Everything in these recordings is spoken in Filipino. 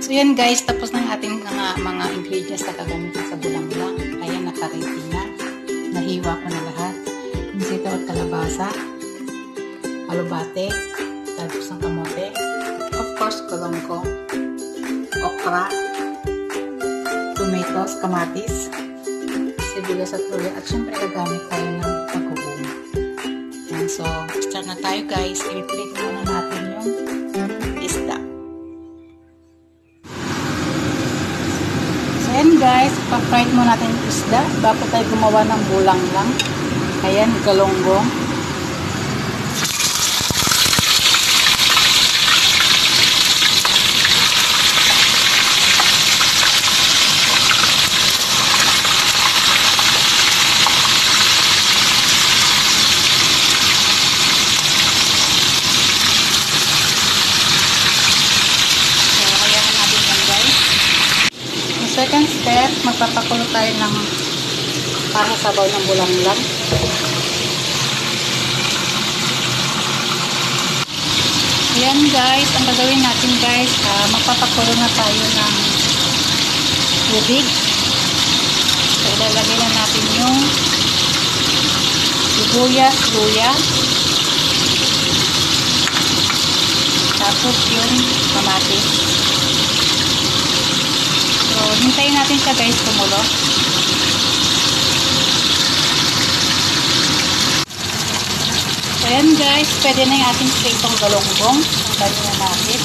So yan guys, tapos ng ating mga ingredients na gagamitin sa bulang-bulang. Ayan, naka-ready na. Nahiwa ko na lahat. Yung sitaw at kalabasa, alubate, tapos ng kamote, of course, galonggong, okra, tomatoes, kamatis, sibuyas at luya, at syempre gagamit tayo ng pag-uong. So, start na tayo guys. I-prepare muna natin yung isda. So, yan guys, pa-fry muna natin yung isda bago tayo gumawa ng bulang lang. Ayan, galonggong. Second step, magpapakulo tayo ng para sabaw ng bulang-bulang. Ayan guys, ang gagawin natin guys, magpapakulo na tayo ng tubig. So, ilalagay na natin yung sibuyas, luya, tapos yung kamatis. So, hintayin natin siya guys kumulo. So, ayan guys, pwede na yung ating pritong galonggong. Tanggalin na natin.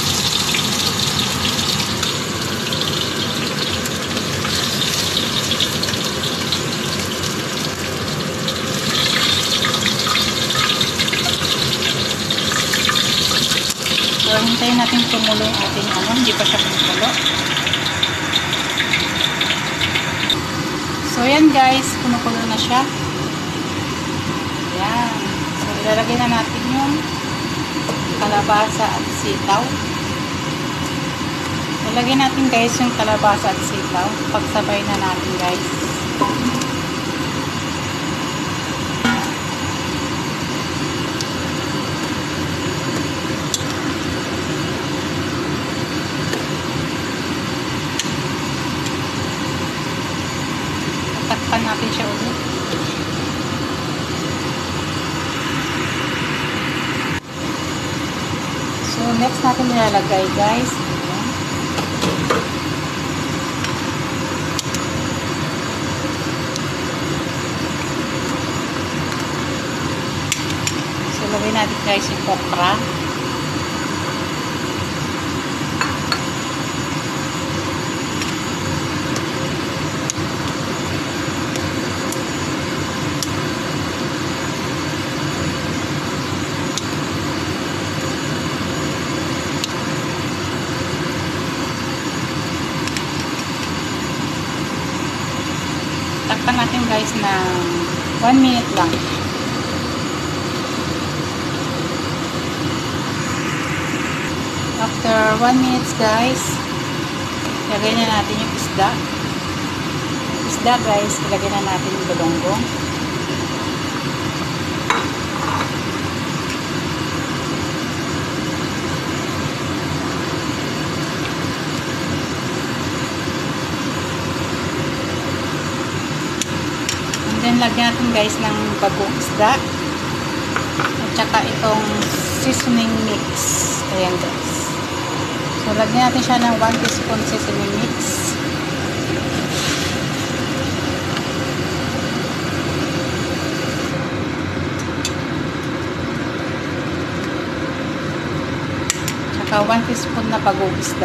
So, hintayin natin kumulo yung ating hindi pa siya kumulo. So, yan guys, kumukulo na siya. Yan. So, ilalagay na natin yung kalabasa at sitaw. Ilalagay natin guys yung kalabasa at sitaw. Pagsabay na natin guys. Takpan natin siya ulit. So, next natin nilalagay guys. So, lagay natin guys yung okra. Takpan natin guys na 1 minute lang. After 1 minute guys, ilagay na natin yung isda. Isda guys, ilagay na natin yung galonggong. Then, lagyan natin guys ng bagong isda. At saka itong seasoning mix. Ayan guys. So, lagyan natin siya ng 1 teaspoon seasoning mix. Saka 1 teaspoon na bagong isda.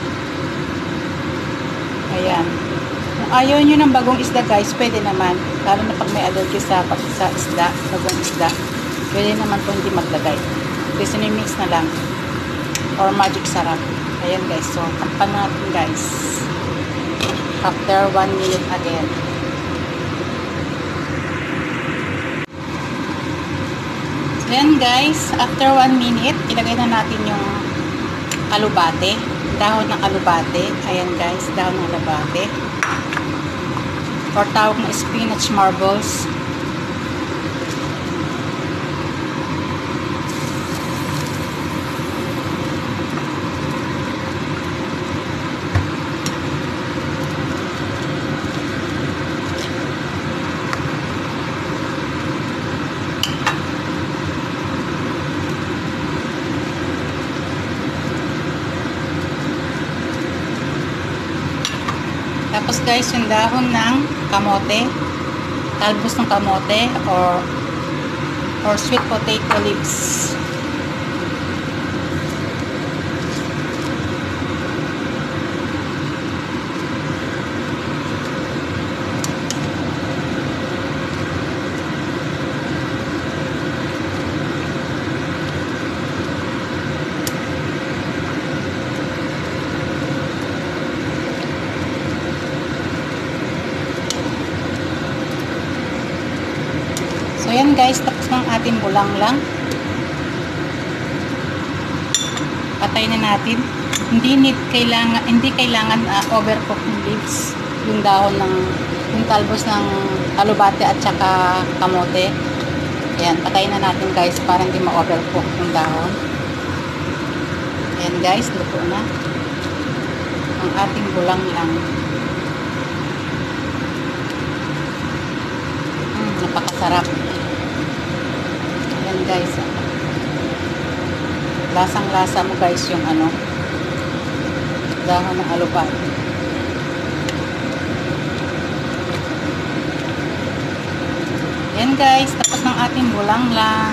Ayan. Kung ayaw nyo ng bagong isda guys, pwede naman. Lalo na pag may allergy sa isda, bagong isda. Pwede naman kung hindi maglagay. Seasoning mix na lang. Or magic sarap. Ayan guys. So, takpan natin guys. After 1 minute again. So, ayan guys. After 1 minute, ilagay na natin yung alubate. Dahon ng alubate. Ayan guys. Dahon ng alubate. Or tawag na spinach marbles. Tapos guys, yung dahon ng kamote, talbos ng kamote or sweet potato leaves. So, yan guys, tapos ng ating bulanglang. Patay na natin. Hindi kailangan overcook ng leaves. Yung dahon yung talbos ng alubate at saka kamote. Ayan, patay na natin guys para hindi ma-overcook yung dahon. Ayan guys, luto na ang ating bulanglang. Napakasarap. Ayan guys. Lasang-lasa mo guys yung dahon ng alubate. Ayan guys, tapos ng ating bulanglang.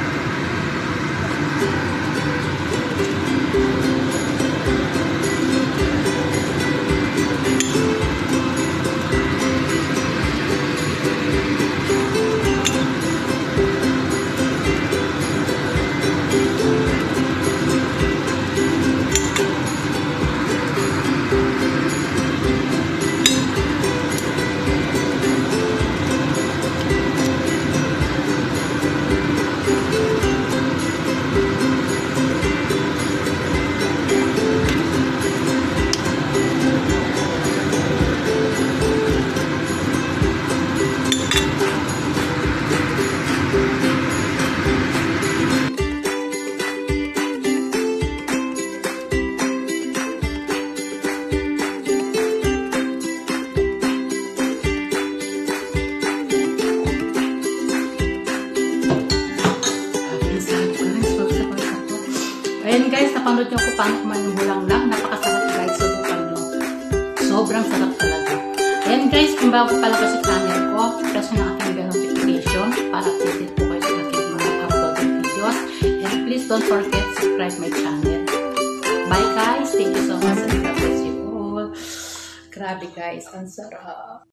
Ayan guys, napanood nyo ko paano kumain ng bulanglang. Napakasarap guys, subukan nyo. Sobrang sarap talaga. Ayan guys, kung bago pala ka sa channel ko, press nyo ang aking bell notification para updated po kayo sa aking mga uploaded videos. And please don't forget to subscribe my channel. Bye guys, thank you so much and God bless you all. Grabe guys, ang sarap.